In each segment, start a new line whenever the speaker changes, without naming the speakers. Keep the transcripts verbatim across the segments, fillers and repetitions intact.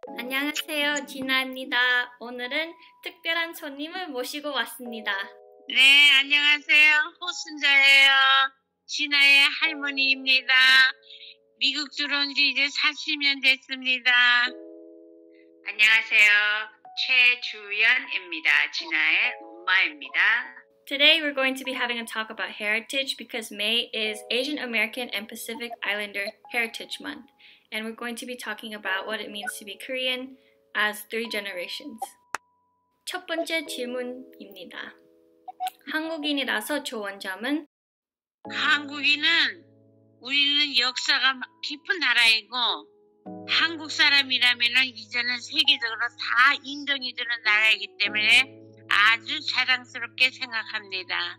안녕하세요, 진아입니다. 오늘은 특별한 손님을 모시고 왔습니다.
네, 안녕하세요. 호순자예요. 진아의 할머니입니다. 미국 들어온 지 이제 사십 년 됐습니다. 안녕하세요. 최주연입니다. 진아의 엄마입니다.
Today we're going to be having a talk about heritage because May is Asian American and Pacific Islander Heritage Month. And we're going to be talking about what it means to be Korean as three generations. 첫 번째 질문입니다. 한국인이라서 좋은 점은?
한국인은 우리는 역사가 깊은 나라이고 한국 사람이라면 이제는 세계적으로 다 인정이 되는 나라이기 때문에 아주 자랑스럽게 생각합니다.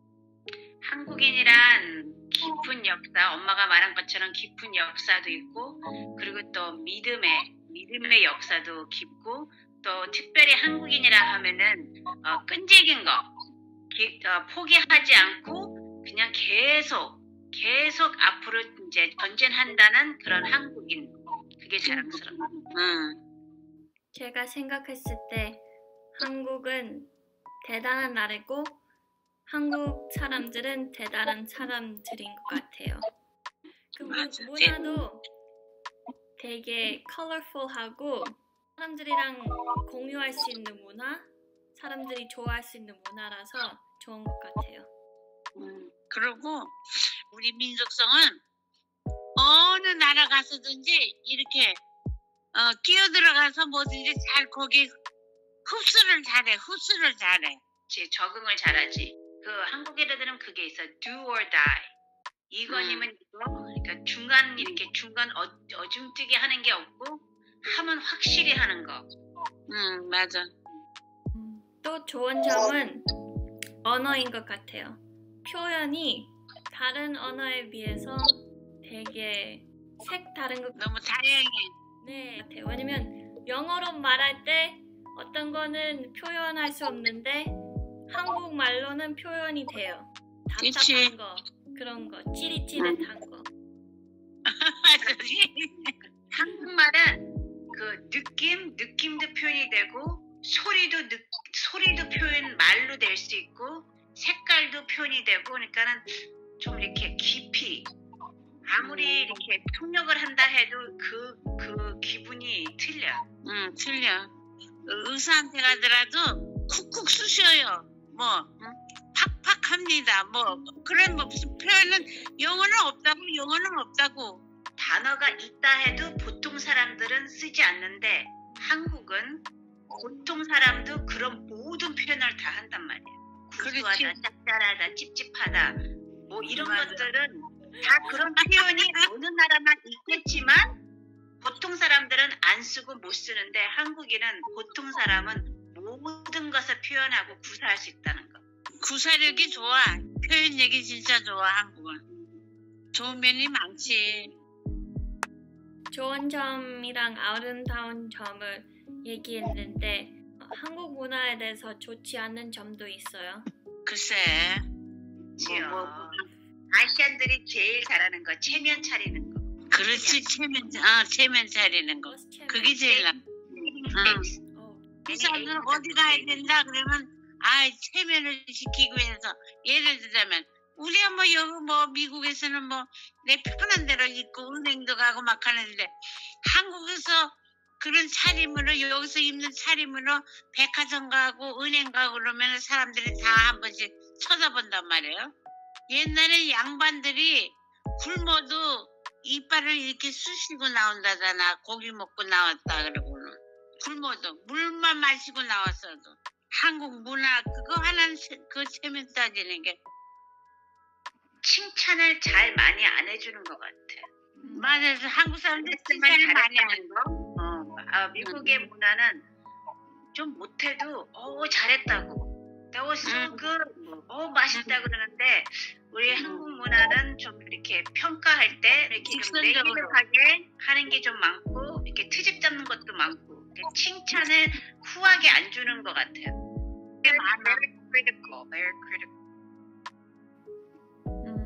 한국인이란 깊은 역사, 엄마가 말한 것처럼 깊은 역사도 있고 그리고 또 믿음의, 믿음의 역사도 깊고 또 특별히 한국인이라 하면은 어, 끈질긴 거, 기, 어, 포기하지 않고 그냥 계속, 계속 앞으로 이제 전진한다는 그런 한국인. 그게 자랑스러워. 응.
제가 생각했을 때 한국은 대단한 나라고 한국 사람들은 대단한 사람들인 것 같아요. 그 문화도 되게 컬러풀하고 사람들이랑 공유할 수 있는 문화, 사람들이 좋아할 수 있는 문화라서 좋은 것 같아요.
음, 그리고 우리 민족성은 어느 나라 가서든지 이렇게 어, 끼어들어가서 뭐든지 잘 거기 흡수를 잘해, 흡수를 잘해. 적응을 잘하지. 그 한국 애들은 그게 있어. do or die. 이거님은 음. 이거, 그러니까 중간 이렇게 중간 어, 어중뜨게 하는 게 없고 하면 확실히 하는 거. 응, 맞아.
또 좋은 점은 언어인 것 같아요. 표현이 다른 언어에 비해서 되게 색다른 것
너무 다양해.
네, 같아요. 왜냐면 영어로 말할 때 어떤 거는 표현할 수 없는데 한국말로는 표현이 돼요. 답답한 거, 그런 거, 찌릿찌릿한 거.
한국말은 그 느낌, 느낌도 표현이 되고 소리도 느, 소리도 표현 말로 될 수 있고 색깔도 표현이 되고 그러니까는 좀 이렇게 깊이 아무리 이렇게 통역을 한다 해도 그, 그 기분이 틀려. 응, 틀려. 의사한테 가더라도 쿡쿡 쑤셔요. 뭐 응? 팍팍 합니다. 뭐 그런 뭐 무슨 표현은 영어는 없다고 영어는 없다고 단어가 있다 해도 보통 사람들은 쓰지 않는데 한국은 보통 사람도 그런 모든 표현을 다 한단 말이에요. 구수하다, 짭짤하다, 찝찝하다 뭐 이런 맞아. 것들은 다 그런 표현이 어느 나라만 있겠지만 보통 사람들은 안 쓰고 못 쓰는데 한국인은 보통 사람은 모든 것을 표현하고 구사할 수 있다는 거. 구사력이 좋아. 표현력이 진짜 좋아, 한국은. 좋은 면이 많지.
좋은 점이랑 아름다운 점을 얘기했는데 한국 문화에 대해서 좋지 않은 점도 있어요.
글쎄. 뭐, 뭐, 아시안들이 제일 잘하는 거 체면 차리는 거. 그렇지, 체면, 아, 체면 차리는 거. 그게 제일 나. 사람들은 어디 가야 된다 그러면 아 체면을 지키기 위해서 예를 들자면 우리가 뭐 여기 뭐 미국에서는 뭐 내 편한 대로 입고 은행도 가고 막 하는데 한국에서 그런 차림으로 여기서 입는 차림으로 백화점 가고 은행 가고 그러면 사람들이 다 한 번씩 쳐다본단 말이에요. 옛날에 양반들이 굶어도 이빨을 이렇게 쑤시고 나온다잖아. 고기 먹고 나왔다 그러고는. 굶어도 물만 마시고 나왔어도 한국 문화 그거 하나는 그 체면 따지는 게 칭찬을 잘 많이 안 해주는 것 같아. 음. 맞아요. 한국 사람들 칭찬을 많이 하는 거. 어, 아, 미국의 음. 문화는 좀 못해도 어 잘했다고. That was so good. 어 맛있다 그러는데 우리 음. 한국 문화는 좀 이렇게 평가할 때 이렇게 좀 네이티브하게 하는 게 좀 많고 이렇게 트집 잡는 것도 많고. 칭찬을 후하게 안 주는 것 같아요. Very critical, very critical.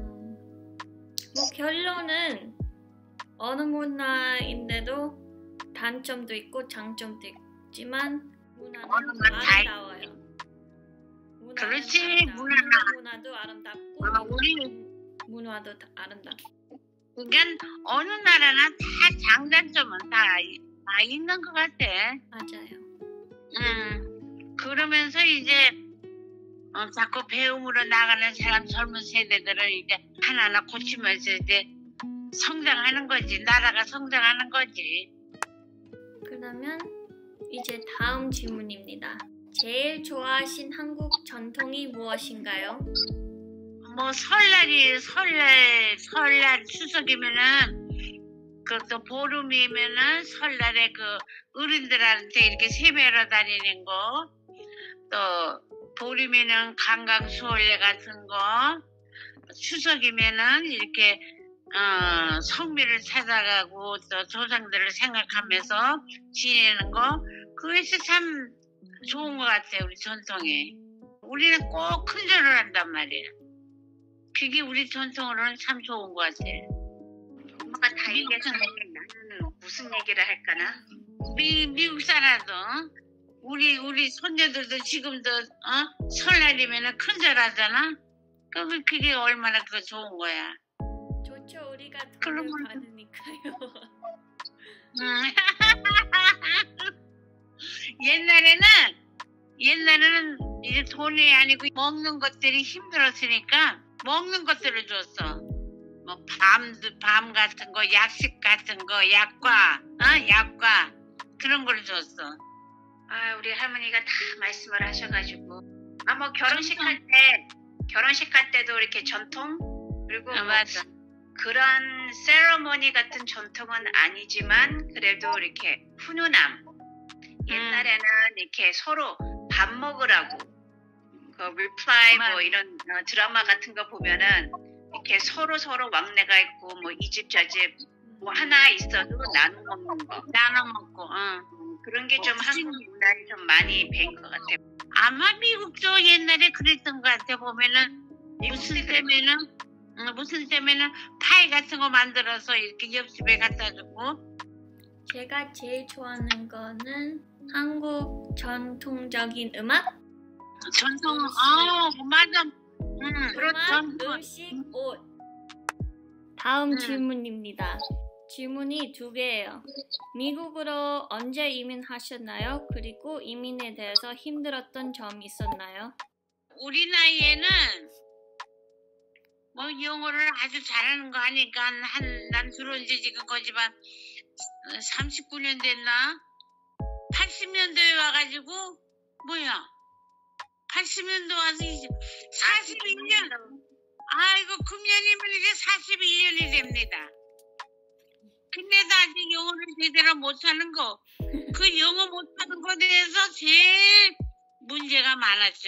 음, 뭐 결론은 어느 문화인데도 단점도 있고 장점도 있지만 문화는
어느 건 다
아름다워요. 문화는
그렇지,
아름다워요.
문화.
한국 문화도 아름답고
어, 우리
문화도 다 아름답고.
그러니까 어느 나라나 다 장단점은 다, 다 있는 것 같아.
맞아요.
음, 그러면서 이제 어, 자꾸 배움으로 나가는 사람 젊은 세대들은 이제 하나하나 고치면서 이제 성장하는 거지. 나라가 성장하는 거지.
그러면 이제 다음 질문입니다. 제일 좋아하신 한국 전통이 무엇인가요?
뭐 설날이 설날 설날 추석이면은 그또 보름이면은 설날에 그 어른들한테 이렇게 세배하러 다니는 거, 또 보름에는 강강수월래 같은 거, 추석이면은 이렇게 어, 성묘를 찾아가고 또 조상들을 생각하면서 지내는 거, 그것이 참 좋은 것 같아요. 우리 전통이. 우리는 꼭 큰 절을 한단 말이에요. 그게 우리 전통으로는 참 좋은 것 같아.
엄마가 다 얘기했는데 나는 무슨 얘기를 할까나?
미, 미국 살아도 우리 우리 손녀들도 지금도 어? 설날이면 큰절 하잖아. 그럼 그게 얼마나 그 좋은 거야.
좋죠. 우리가 돈을
그러면-
받으니까요.
음. 옛날에는 옛날에는 이제 돈이 아니고 먹는 것들이 힘들었으니까 먹는 것들을 줬어. 뭐 밤, 밤 같은 거, 약식 같은 거, 약과, 어? 약과 그런 걸 줬어.
아, 우리 할머니가 다 말씀을 하셔가지고 아 뭐 결혼식 할 때 결혼식 할 때도 이렇게 전통 그리고
아,
뭐
맞아.
그런 세러머니 같은 전통은 아니지만 그래도 이렇게 훈훈함. 옛날에는 이렇게 서로 밥 먹으라고 그 리플라이 뭐
맞아.
이런 어, 드라마 같은 거 보면은 이렇게 서로 서로 왕래가 있고 뭐 이 집 저 집 뭐 하나 있어도 나눠 먹는 거
나눠 먹고. 응.
음, 그런 게 좀
어,
한국 문화에 좀 많이 배인 것 같아요.
아마 미국도 옛날에 그랬던 것 같아. 보면은 무슨 때면은 응, 무슨 때면은 파이 같은 거 만들어서 이렇게 옆집에 갖다 주고.
제가 제일 좋아하는 거는 한국 전통적인 음악,
전통.
음식.
아 맞아. 응.
음악,
전통.
음식, 옷. 다음
음.
질문입니다. 질문이 두 개예요. 미국으로 언제 이민하셨나요? 그리고 이민에 대해서 힘들었던 점 있었나요?
우리 나이에는 뭐 영어를 아주 잘하는 거 하니까 한 난 들어온 지 지금 거지만 삼십구 년 됐나? 팔십 년도에 와가지고 뭐야? 팔십 년도 와서 이제 사십일 년. 아이고 금년이면 이제 사십일 년이 됩니다. 근데도 아직 영어를 제대로 못하는 거. 그 영어 못하는 거에 대해서 제일 문제가 많았죠.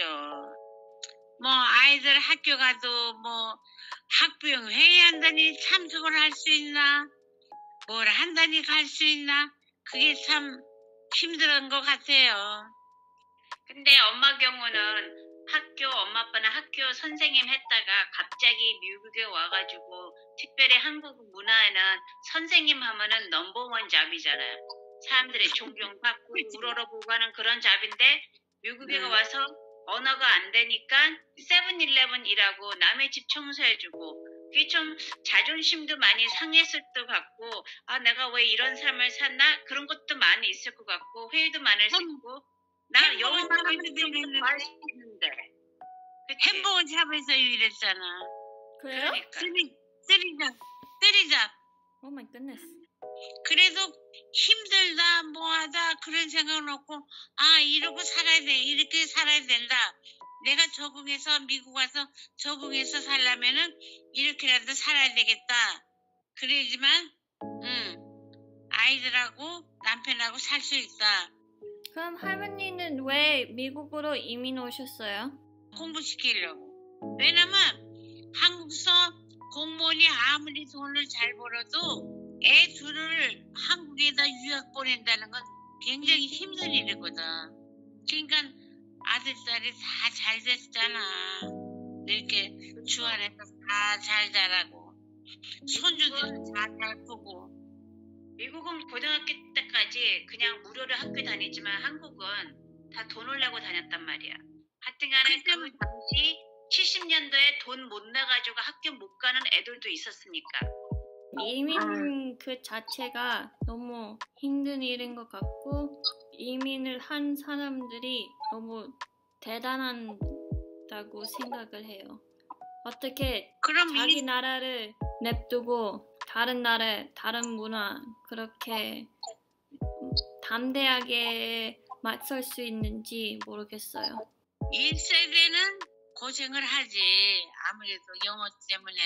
뭐 아이들 학교 가도 뭐 학부형 회의한다니 참석을 할 수 있나? 뭘 한다니 갈 수 있나? 그게 참 힘든 것 같아요.
근데 엄마 경우는 학교 엄마 아빠는 학교 선생님 했다가 갑자기 미국에 와가지고 특별히 한국 문화에는 선생님 하면은 넘버원 잡이잖아요. 사람들이 존경받고 우러러보고 하는 그런 잡인데 미국에
음.
와서 언어가 안 되니까 세븐일레븐 일하고 남의 집 청소해주고 그게 좀 자존심도 많이 상했을 것 같고 아 내가 왜 이런 삶을 샀나 그런 것도 많이 있을 것 같고 회의도 많을 수 있고 나 영어
햄버거
하면
샵에서
좀 더할 수 있는데 그치?
햄버거 샵에서 일했잖아.
그래요?
그러니까
쓰리, 쓰리잡, 쓰리잡.
오 마이 굿네스.
그래도 힘들다 뭐하다 그런 생각은 없고 아 이러고 살아야 돼 이렇게 살아야 된다. 내가 적응해서 미국 와서 적응해서 살려면은 이렇게라도 살아야 되겠다. 그러지만 응 아이들하고 남편하고 살 수 있다.
그럼 할머니는 왜 미국으로 이민 오셨어요?
공부시키려고. 왜냐면 한국서 공무원이 아무리 돈을 잘 벌어도 애 둘을 한국에다 유학 보낸다는 건 굉장히 힘든 일이거든. 그러니까 아들, 딸이 다 잘 됐잖아. 이렇게 주안에서 다 잘 자라고 손주들은 다 잘 크고
미국은 고등학교 때까지 그냥 무료로 학교 다니지만 한국은 다 돈을 내고 다녔단 말이야. 하여튼간에 그 당시 칠십 년도에 돈 못 내가지고 학교 못 가는 애들도 있었으니까.
이민 그 자체가 너무 힘든 일인 것 같고 이민을 한 사람들이 너무 대단하다고 생각을 해요. 어떻게
그럼
자기
이,
나라를 냅두고 다른 나라, 다른 문화 그렇게 담대하게 맞설 수 있는지 모르겠어요.
일 세대는 고생을 하지. 아무래도 영어 때문에.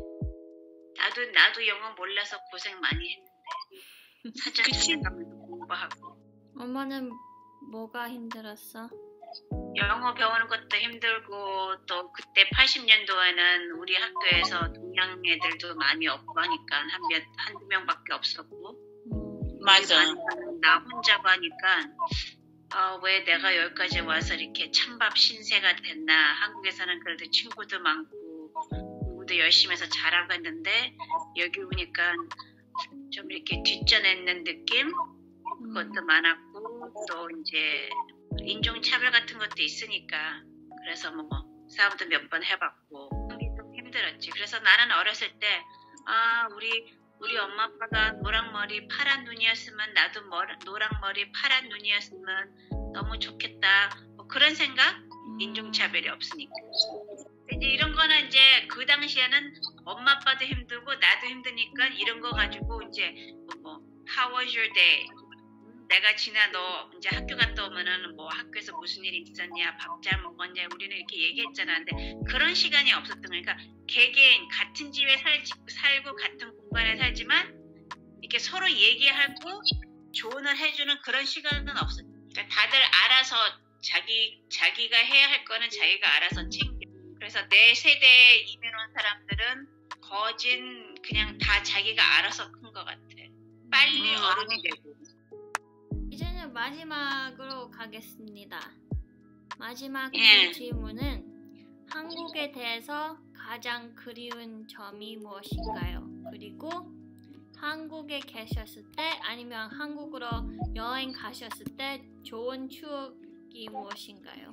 나도 나도 영어 몰라서 고생 많이 했는데 사전 찾아가면서 공부하고.
엄마는 뭐가 힘들었어?
영어 배우는 것도 힘들고 또 그때 팔십 년도에는 우리 학교에서 동양 애들도 많이 없고 하니까 한 몇, 한두 명밖에 없었고
음,
맞아.
나 혼자고 하니까 어, 왜 내가 여기까지 와서 이렇게 찬밥 신세가 됐나. 한국에서는 그래도 친구도 많고 공부도 열심히 해서 잘하고 했는데 여기 오니까 좀 이렇게 뒷전했는 느낌? 그것도 많았고 또 이제 인종차별 같은 것도 있으니까 그래서 뭐 싸움도 몇 번 해봤고 좀 힘들었지. 그래서 나는 어렸을 때 아 우리 우리 엄마 아빠가 노랑머리 파란 눈이었으면 나도 머리, 노랑머리 파란 눈이었으면 너무 좋겠다. 뭐 그런 생각? 인종차별이 없으니까. 이제 이런 거는 이제 그 당시에는 엄마 아빠도 힘들고 나도 힘드니까 이런 거 가지고 이제 뭐 How was your day? 내가 지나 너 이제 학교 갔다 오면은 뭐 학교에서 무슨 일이 있었냐, 밥 잘 먹었냐, 우리는 이렇게 얘기했잖아. 근데 그런 시간이 없었던 거니까 개개인 같은 집에 살, 살고 같은 공간에 살지만 이렇게 서로 얘기하고 조언을 해주는 그런 시간은 없었어. 그러니까 다들 알아서 자기 자기가 해야 할 거는 자기가 알아서 챙겨. 그래서 내 세대에 이민 온 사람들은 거진 그냥 다 자기가 알아서 큰 것 같아. 빨리
음.
어른이 되고.
이제는 마지막으로 가겠습니다. 마지막
예.
질문은 한국에 대해서 가장 그리운 점이 무엇인가요? 그리고 한국에 계셨을 때 아니면 한국으로 여행 가셨을 때 좋은 추억이 무엇인가요?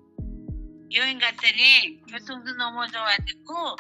여행 갔더니 교통도 너무 좋아졌고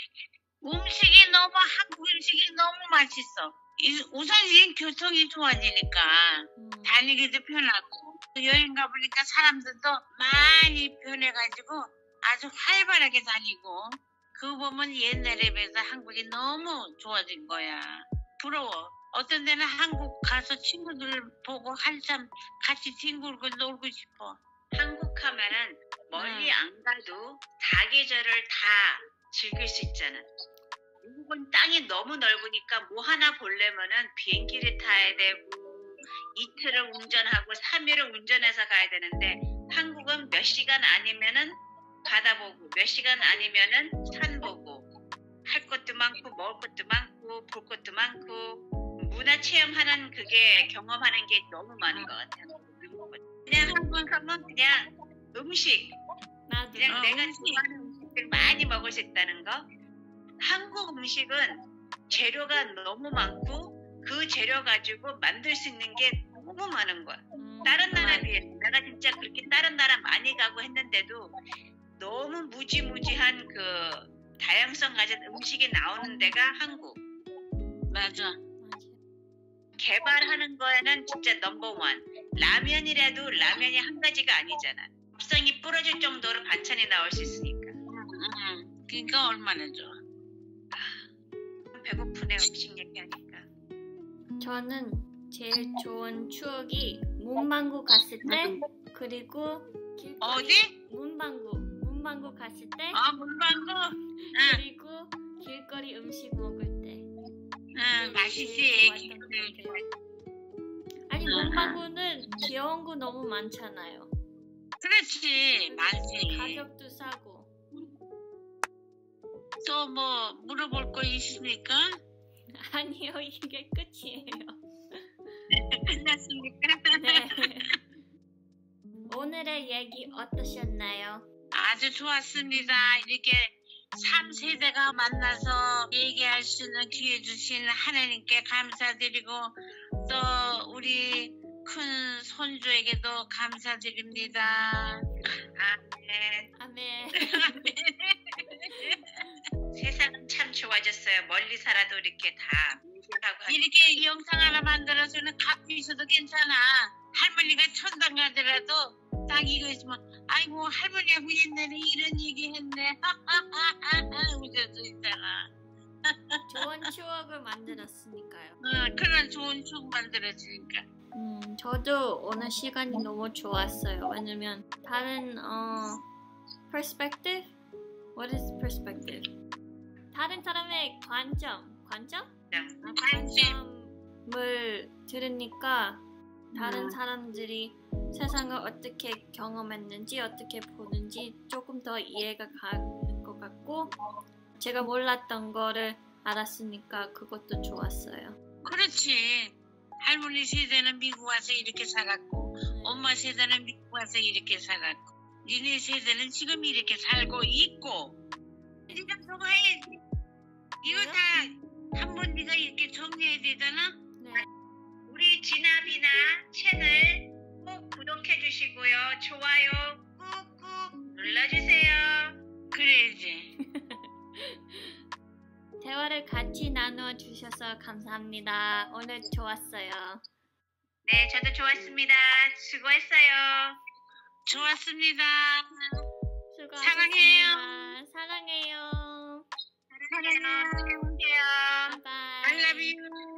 음식이 너무 한국 음식이 너무 맛있어. 이- 우선 이 교통이 좋아지니까
음,
다니기도 편하고 여행 가보니까 사람들도 많이 변해가지고 아주 활발하게 다니고 그거 보면 옛날에 비해서 한국이 너무 좋아진 거야. 부러워. 어떤 데는 한국 가서 친구들 보고 한참 같이 뒹굴고 놀고 싶어.
한국 하면은 멀리
음.
안 가도 사계절을 다 즐길 수 있잖아. 미국은 땅이 너무 넓으니까 뭐 하나 보려면은 비행기를 타야 되고 이틀을 운전하고 삼 일을 운전해서 가야 되는데 한국은 몇 시간 아니면은 바다 보고 몇 시간 아니면은 산 보고 할 것도 많고 먹을 것도 많고 볼 것도 많고 문화 체험하는 그게 경험하는 게 너무 많은 것 같아요. 미국은 그냥 한국 가면 그냥 음식
나도
그냥
어,
내가
음식.
좋아하는 음식들 많이 먹을 수 있다는 거. 한국 음식은 재료가 너무 많고 그 재료 가지고 만들 수 있는 게 너무 많은 거야.
음,
다른 나라에 비해 내가 진짜 그렇게 다른 나라 많이 가고 했는데도 너무 무지무지한 그 다양성 가진 음식이 나오는 데가 한국.
맞아.
맞아.
개발하는 거에는 진짜 넘버원. 라면이라도 라면이 한 가지가 아니잖아. 밥상이 부러질 정도로 반찬이 나올 수 있으니까.
음, 그러니까 얼마나 좋아.
배고프네 음식 얘기하니까.
저는 제일 좋은 추억이 문방구 갔을 때 그리고 길거리
어디?
문방구 문방구 갔을 때
아, 문방구? 응,
그리고 길거리 음식 먹을 때
응, 맛있지.
좋았던 것 같아요. 아니 문방구는 귀여운 거 너무 많잖아요.
그렇지, 많지.
가격도 싸고.
또 뭐 물어볼 거 있습니까?
아니요, 이게 끝이에요.
끝났습니까?
네. 오늘의 얘기 어떠셨나요?
아주 좋았습니다. 이렇게
삼 세대가 만나서 얘기할 수 있는 기회 주신 하나님께 감사드리고 또 우리 큰 손주에게도 감사드립니다. 아멘.
아멘.
세상은 참 좋아졌어요. 멀리 살아도 이렇게 다 하고
이렇게 영상 하나 만들어서는 갖고 있어도 괜찮아. 할머니가 천당 가더라도 딱 이거 있으면 아이고 할머니하고 옛날에 이런 얘기 했네. 웃어도 있잖아.
좋은 추억을 만들었으니까요.
어, 그런 좋은 추억 만들어주니까.
음, 저도 오늘 시간이 너무 좋았어요. 왜냐면 다른 어 perspective? What is perspective? 다른 사람의 관점, 관점? 관점을 들으니까 다른
음.
사람들이 세상을 어떻게 경험했는지 어떻게 보는지 조금 더 이해가 가는 것 같고 제가 몰랐던 거를 알았으니까 그것도 좋았어요.
그렇지. 할머니 세대는 미국 와서 이렇게 살았고 엄마 세대는 미국 와서 이렇게 살았고 니네 세대는 지금 이렇게 살고 있고 네가 저거 해야지. 이거 다 한 번 네가 이렇게 정리해야 되잖아.
네.
우리 진아비나 채널 꼭 구독해 주시고요. 좋아요 꾹꾹 눌러주세요.
그래야지.
대화를 같이 나누어 주셔서 감사합니다. 오늘 좋았어요.
네, 저도 좋았습니다. 수고했어요.
좋았습니다.
수고하셨습니다.
사랑해요.
사랑해요.
사랑해요.
사랑해요.
바이바이.
I love you.